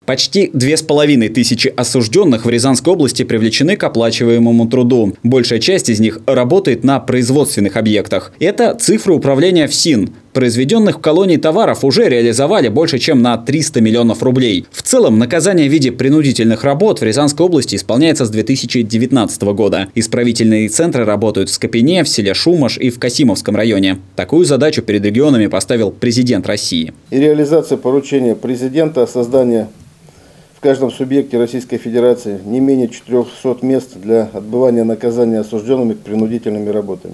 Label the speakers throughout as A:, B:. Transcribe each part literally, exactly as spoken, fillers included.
A: Почти две с половиной тысячи осужденных в Рязанской области привлечены к оплачиваемому труду. Большая часть из них работает на производственных объектах. Это цифры управления ФСИН. Произведенных в колонии товаров уже реализовали больше, чем на триста миллионов рублей. В целом, наказание в виде принудительных работ в Рязанской области исполняется с две тысячи девятнадцатого года. Исправительные центры работают в Скопине, в селе Шумаш и в Касимовском районе. Такую задачу перед регионами поставил президент России.
B: И реализация поручения президента о создании в каждом субъекте Российской Федерации не менее четырёхсот мест для отбывания наказания осужденными к принудительными работами.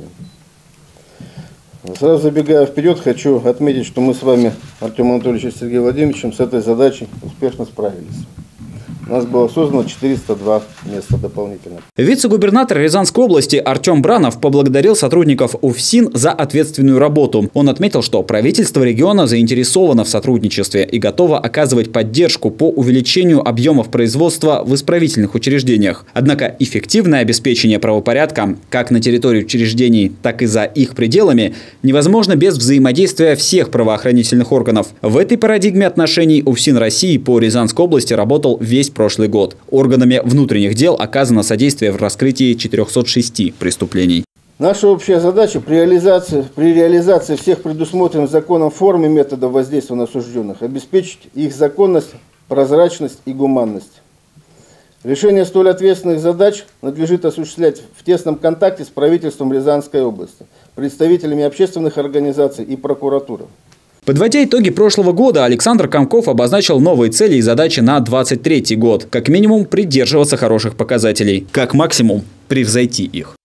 B: Сразу забегая вперед, хочу отметить, что мы с вами, Артемом Анатольевичем и Сергеем Владимировичем, с этой задачей успешно справились. У нас было создано четыреста два места дополнительно.
A: Вице-губернатор Рязанской области Артем Бранов поблагодарил сотрудников УФСИН за ответственную работу. Он отметил, что правительство региона заинтересовано в сотрудничестве и готово оказывать поддержку по увеличению объемов производства в исправительных учреждениях. Однако эффективное обеспечение правопорядка как на территории учреждений, так и за их пределами невозможно без взаимодействия всех правоохранительных органов. В этой парадигме отношений УФСИН России по Рязанской области работал весь прошлый год. Органами внутренних дел оказано содействие в раскрытии четырёхсот шести преступлений.
B: Наша общая задача при реализации, при реализации всех предусмотренных законом форм и методов воздействия на осужденных обеспечить их законность, прозрачность и гуманность. Решение столь ответственных задач надлежит осуществлять в тесном контакте с правительством Рязанской области, представителями общественных организаций и прокуратурой.
A: Подводя итоги прошлого года, Александр Комков обозначил новые цели и задачи на двадцать третий год. Как минимум придерживаться хороших показателей, как максимум превзойти их.